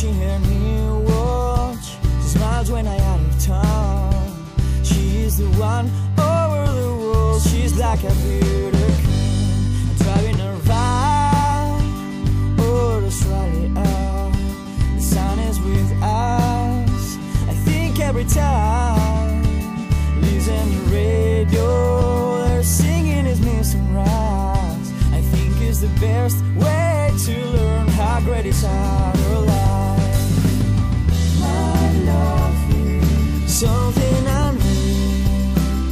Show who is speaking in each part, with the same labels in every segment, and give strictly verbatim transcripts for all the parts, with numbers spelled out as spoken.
Speaker 1: watching her new watch. She smiles when I out of town. She is the one over the world. She's like a beautiful queen. I'm driving her vibe over Australia. The sun is with us. I think every time. Listen to radio, they're singing is missing rise. I think it's the best way to learn how great is our life. My love is something I need.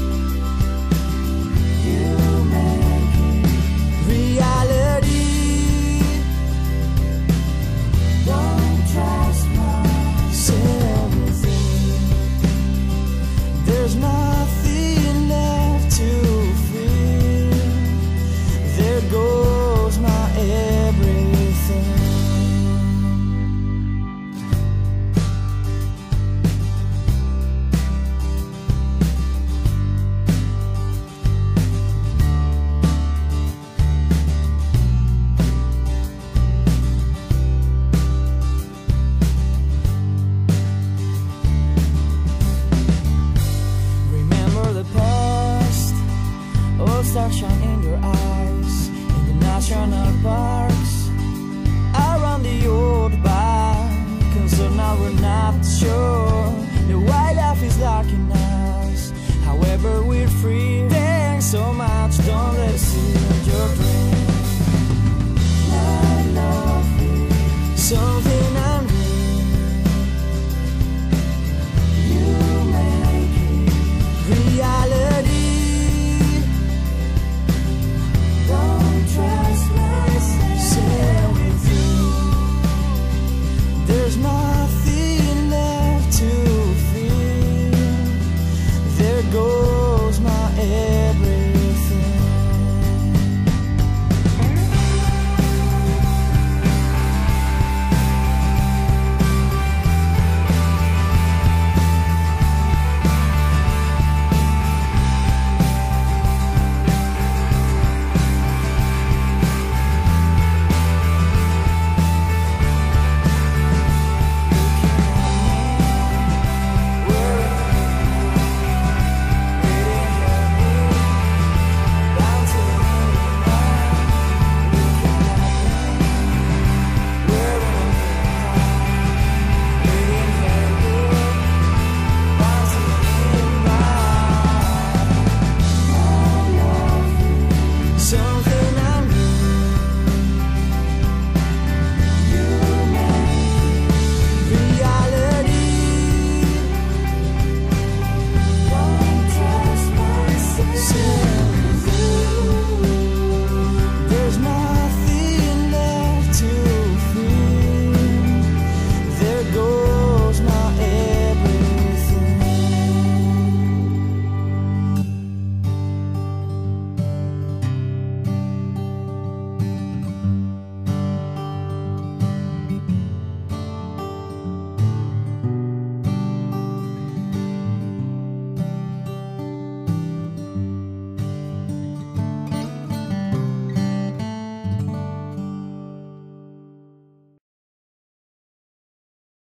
Speaker 1: You make it reality. Don't trust myself. There's nothing left to feel. There goes my everything. Stars shine in your eyes, in the national parks, around the old bar. So now we're not sure the wildlife is dark in us. However, we're free. Thanks so much. Don't let it see your dreams.